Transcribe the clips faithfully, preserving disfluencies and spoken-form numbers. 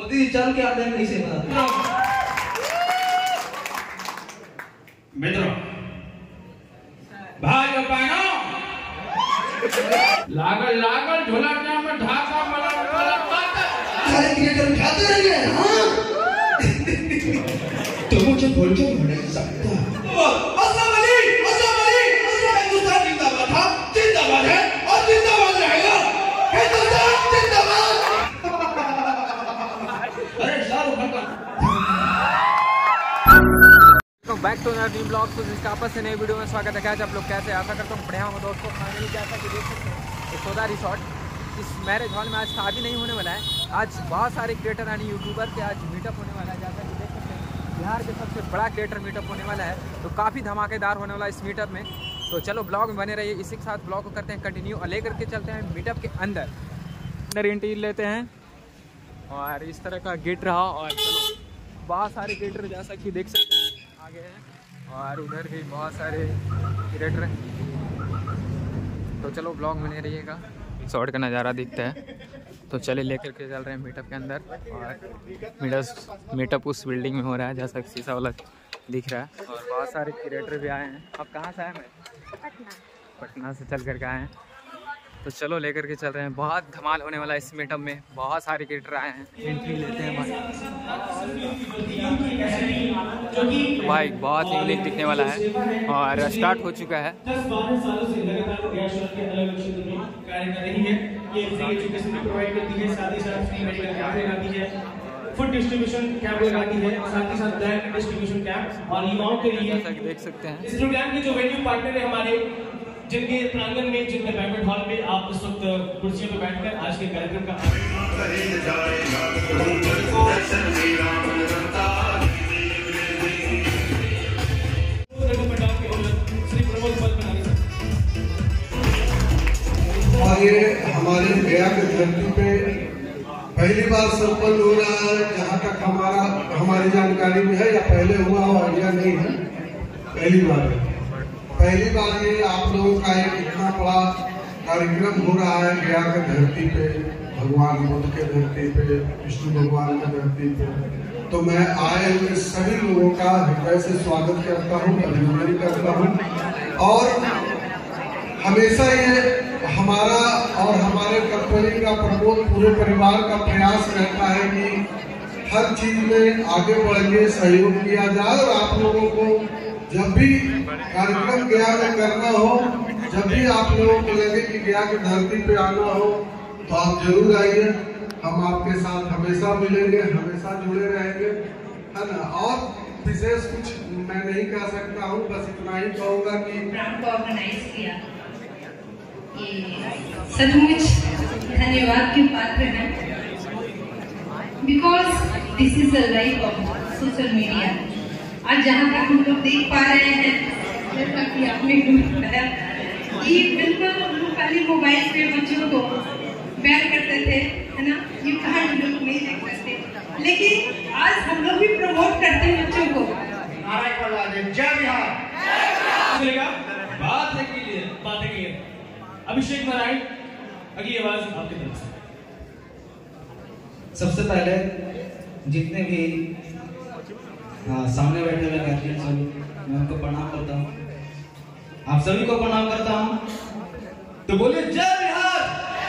मोदी चल के आते हैं कैसे बताते मित्रों भाई बहनों लागल लागल ढोला में ढाका मला मला सारे क्रिएटर खाते रहेंगे हाँ तो मुझे बोल के नहीं सकता अस्सलाम वालेकुम अस्सलाम वालेकुम हिंदुस्तान जिंदाबाद था जिंदाबाद है और जिंदाबाद रहेगा हिंदुस्तान जिंदाबाद अरे शाहरुख खान तो back to another new blog. तो इसका आपस से नई वीडियो में स्वागत है। आज आप लोग कैसे आशा करता हूँ बढ़िया होंगे दोस्तों। फाइनली जैसा कि देख सकते हैं एक सोदा रिसोर्ट इस मैरिज हॉल में आज शादी नहीं होने वाला है। आज बहुत सारे क्रिएटर यानी यूट्यूबर के आज मीटअप होने वाला है। जैसा कि देख सकते हैं बिहार के सबसे बड़ा क्रिएटर मीटअप होने वाला है। तो काफ़ी धमाकेदार होने वाला है इस मीटअप में। तो चलो ब्लॉग में बने रहिए। इसी के साथ ब्लॉग को करते हैं कंटिन्यू और लेकर के चलते हैं मीटअप के अंदर अंदर एंट्री लेते हैं और इस तरह का गेट रहा। और चलो बहुत सारे क्रिएटर जैसा कि देख सकते हैं आगे हैं और उधर भी बहुत सारे क्रिएटर हैं। तो चलो ब्लॉग में नहीं रहिएगा। शॉर्ट का नज़ारा दिखता है। तो चले लेकर के चल रहे हैं मीटअप के अंदर और मीटअप मीटअप उस बिल्डिंग में हो रहा है जैसा कि शीशा वाला दिख रहा है। और बहुत सारे क्रिएटर भी आए हैं। अब कहाँ से आए हैं? पटना पटना से चल करके आए हैं। तो चलो लेकर के चल रहे हैं। बहुत धमाल होने वाला है इस मीटअप में। बहुत सारे क्रिएटर आए हैं। एंट्री लेते हैं भाई। भाई बहुत यूनिक दिखने वाला है और स्टार्ट हो चुका है। दस बारह सालों से लगातार रियासत के अलग अलग क्षेत्रों में कार्य कर रही है। ये फ्री एजुकेशन भी प्रोवाइड करती है, साथ ही साथ फ्री मेडिकल कैंप लगाती है, फूड डिस्ट्रीब्यूशन कैंप लगाती है, साथ ही साथ ब्लैक डिस्ट्रीब्यूशन कैंप और युवाओं के लिए जैसा कि देख सकते हैं इस प्रोग्राम के जो वेन्यू पार्टनर है हमारे, जिनके प्रांगण में जिनके बैंक्वेट हॉल में आप इस वक्त कुर्सियों पर बैठकर आज के कार्यक्रम का और ये हमारे गया की धरती पे पहली बार संपन्न हो रहा है। जहाँ तक हमारा हमारी जानकारी में है या पहले हुआ हो आइडिया नहीं है, पहली बार है। पहली बार ये आप लोगों का एक इतना बड़ा कार्यक्रम हो रहा है गया की धरती पे, भगवान बुद्ध के धरती पे, विष्णु भगवान की धरती पे। तो मैं आए हुए सभी लोगों का हृदय से स्वागत करता हूँ, अभिनंदन करता हूँ। और हमेशा ये हमारा और हमारे कंपनी का प्रमोद पूरे परिवार का प्रयास रहता है कि हर चीज में आगे बढ़े, सहयोग किया जाए। और आप लोगों को जब भी कार्यक्रम गया में करना हो, जब भी आप लोगों को लगे कि गया की धरती पे आना हो, तो आप जरूर आइए। हम आपके साथ हमेशा मिलेंगे, हमेशा जुड़े रहेंगे, है ना। और विशेष कुछ मैं नहीं कह सकता हूँ, बस इतना ही कहूँगा कि प्रोग्राम को ऑर्गेनाइज किया, ये सचमुच धन्यवाद के पात्र हैं। Because this is the life of social media. आज जहाँ तक हम लोग देख पा रहे हैं, जैसा कि आपने बताया, ये बिल्कुल हम लोग पहले मोबाइल पे बच्चों को बैन करते थे, है ना, ये कहाँ हम लोग नहीं देख सकते। लेकिन आज हम लोग भी प्रमोट करते हैं बच्चों को। जय बिहार। बात है के लिए बात है के लिए अभिषेक नारायण, अगली आवाज आपकी तरफ से। सबसे पहले जितने भी हाँ, सामने बैठे हुए कैप्टन सभी, मैं उनको प्रणाम करता हूँ। आप सभी को प्रणाम करता हूँ। तो बोलिए जय बिहार।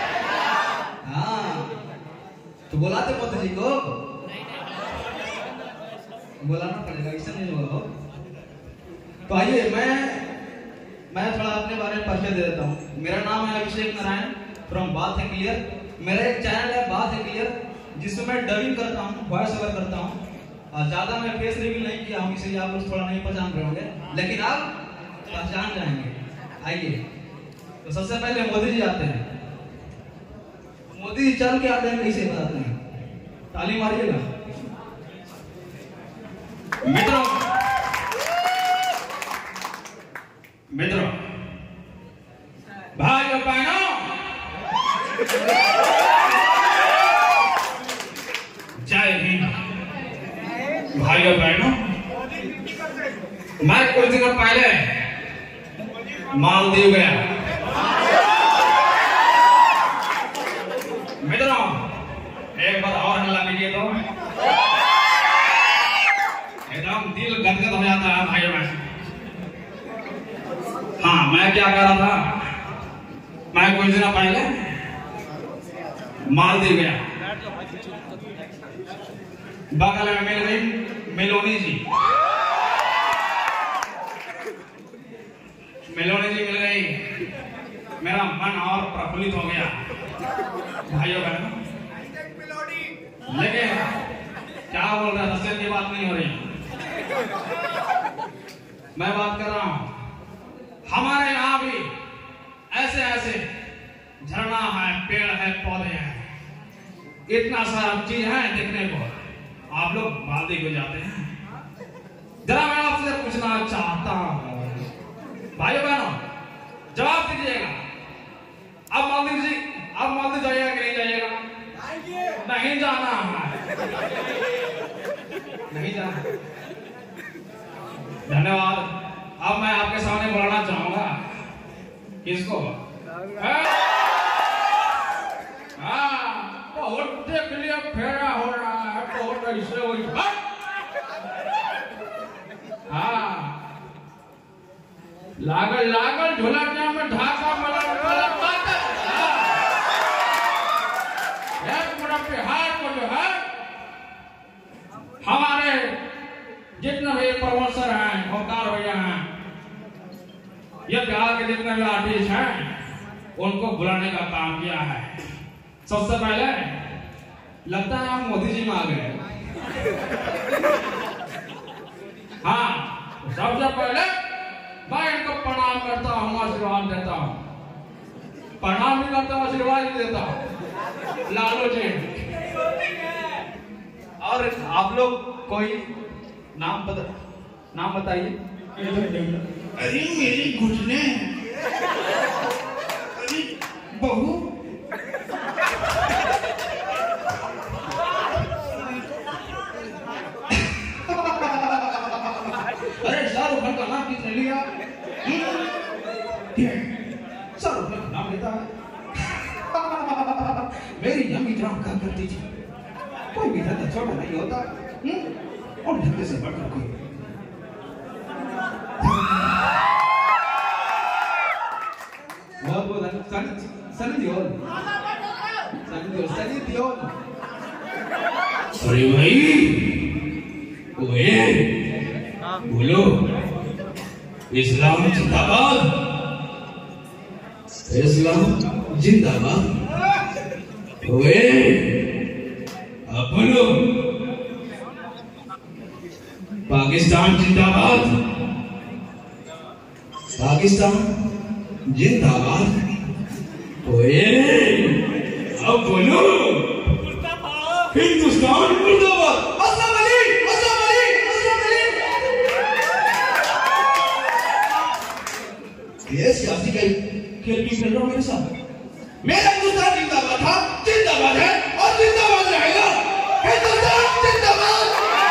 हाँ तो बुलाते मोदी जी को बुलाना पड़ेगा, ऐसा नहीं होगा। तो आइए मैं मैं थोड़ा अपने बारे में परिचय दे देता हूँ। मेरा नाम है अभिषेक नारायण फ्रॉम बात है क्लियर। मेरा एक चैनल है बात है क्लियर, जिसमें मैं डबिंग करता हूँ, वॉइस ओवर करता हूँ। ज्यादा मैं फेस रिवील नहीं किया हूँ, इसलिए आप लोग थोड़ा नहीं पहचान रहे होंगे, लेकिन आप पहचान जाएंगे। आइए तो सबसे पहले मोदी जी आते हैं। मोदी जी चल के आते हैं कैसे बताते हैं? ताली मारिएगा। मित्रों मित्रों भाई बहनों जय हिंद। भाइयों बहनों, मैं कुछ दिन पहले मालदीव गया। मित्रों एक बार और हल्ला कीजिए तो। मैं क्या कर रहा था, मैं कुछ दिन पहले मालदीव गया, बगल में मिल गई मेलोनी जी, मेलोनी जी मिल गई, मेरा मन और प्रफुल्लित हो गया भाइयों बहनों। लेकिन क्या बोल रहा है, रस्ते की बात नहीं हो रही, मैं बात कर रहा हूं हमारे यहाँ भी ऐसे ऐसे झरना है, पेड़ है, पौधे हैं, इतना सारा चीज है देखने को। आप लोग मालदीव को जाते हैं, जरा मैं आपसे पूछना चाहता हूं भाइयों बहनों, जवाब दीजिएगा, अब मालदीव जी अब मालदीव जाइएगा कि नहीं जाइएगा? नहीं जाना है, नहीं जाना। धन्यवाद। अब मैं आपके सामने बुलाना चाहूंगा किसको? हाँ, बहुत देख लिया, फेरा हो रहा है, बहुत ऐसे हो रहा है। हाँ, लागल लागल झोला में ढाका मला मला बात बिहार को जो है हमारे जितने भी प्रोफेसर हैं, ओकार भैया हैं, ये बिहार के जितने भी आर्टिस्ट हैं, उनको बुलाने का काम किया है। सबसे पहले लगता है हम मोदी जी में आ गए। हाँ, सबसे पहले मैं इनको प्रणाम करता हूँ, आशीर्वाद देता हूँ, प्रणाम भी करता हूँ, आशीर्वाद भी देता हूँ। लालू जी, और आप लोग कोई नाम बता नाम बताइए। अरे मेरी घुटने, अरे बहू, अरे शाहरुख खान का नाम किसने लिया? शाहरुख खान का नाम लेता है। मेरी यमी जान कहा करती थी, कोई भी धंधा छोटा नहीं होता, और धंधे से बढ़कर कोई। बहुत बहुत सनी सनी देओल, सनी देओल, सनी देओल। अरे भाई, ओए, बोलो, इस्लाम जिंदाबाद, इस्लाम जिंदाबाद। ओए, अब बोलो, पाकिस्तान जिंदाबाद, पाकिस्तान जिंदाबाद। ओए, अब बोलो, हिंदुस्तान मुर्दाबाद। अस्सलाम वालेकुम, अस्सलाम वालेकुम, अस्सलाम वालेकुम। ये सियासी खेल खेल भी खेल रहा हूं मेरे साथ। मेरा हिंदुस्तान जिंदाबाद था, जिंदाबाद है और जिंदाबाद रहेगा। हिंदुस्तान जिंदाबाद,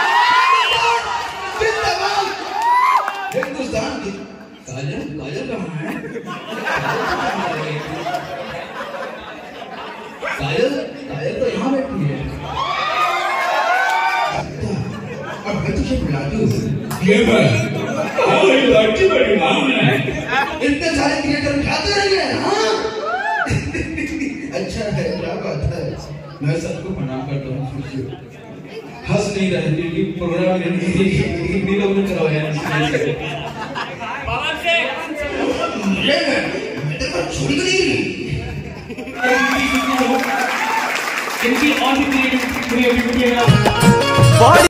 जिंदाबाद, हिंदुस्तान की काजल काजल कहाँ है? काजल काजल तो यहाँ बैठी है। अब मैं तुझे बुलाती हूँ। ये मैं, हमारी लड़की बड़ी नाम है। इतने सारे क्रिएटर खाते रहेंगे, हाँ? अच्छा है, क्या बात है। मैं सबको प्रणाम करता हूँ। हंस नहीं रहे, क्योंकि प्रोग्राम हिंदी लोग ने करवाया है। छोड़ गई इनकी और भी क्रिएटिविटी है।